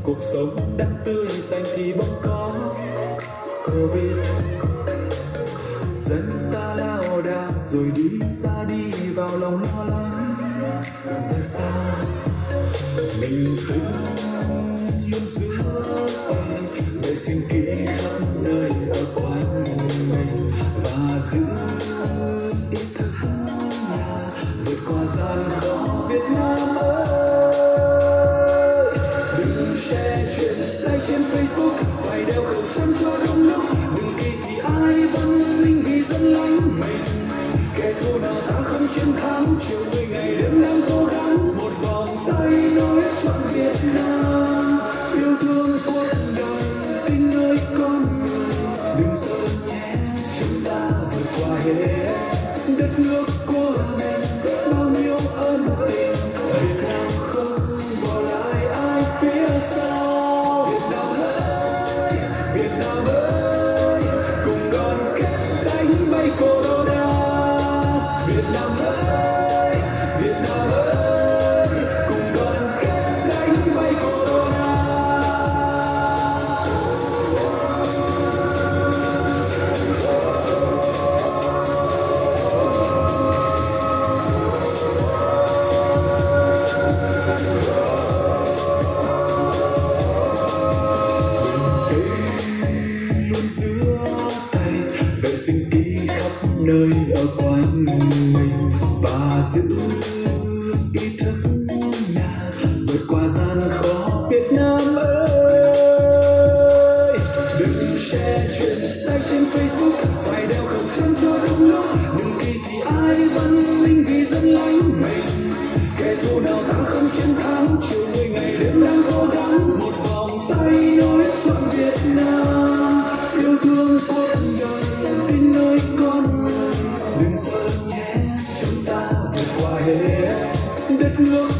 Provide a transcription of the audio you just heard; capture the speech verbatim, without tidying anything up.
cuộc sống đang tươi xanh thì bỗng có Covid. Dân ta lao đao rồi đi ra đi vào lòng lo lắng. Giờ sao mình cứ luôn giữ tay, vệ sinh kỹ khắp nơi ở quanh mình và giữ ý thức nhà vượt qua gian khó Việt Nam ơi. Đừng share chuyện sai trên Facebook, phải đeo khẩu trang cho đúng lúc. Đừng kỳ thị ai văn minh vì dân lành mình. Kẻ thù nào ta không chiến thắng, chiều mười ngày đêm đang cố gắng. Một vòng tay nối trọn Việt Nam, yêu thương cuộc đời, tình nơi con người. Đừng sợ nhé, chúng ta vượt qua hết. Đất nước của mình bao nhiêu ơn tình, Việt Nam không bỏ lại ai phía sau. Việt Nam ơi, Việt Nam ơi, cùng đoàn kết đánh bay Corona. Việt Nam ơi, Việt Nam ơi, cùng đoàn kết đánh bay Corona. Luôn giữa tay, vệ sinh kỹ khắp nơi ở quanh mình và giữ ý thức nhà vượt qua gian khó Việt Nam ơi. Đừng share chuyện sai trên Facebook, phải đeo khẩu trang cho đúng lúc. Đừng kỳ thị ai văn minh vì dân lành mình. Kẻ thù nào ta không chiến thắng, chiều mười ngày đêm đang cố gắng. Một vòng tay nối trọn Việt Nam, yêu thương cuộc đời, tin nơi con người. Đừng sợ nhé, chúng ta vượt qua hết. Đất nước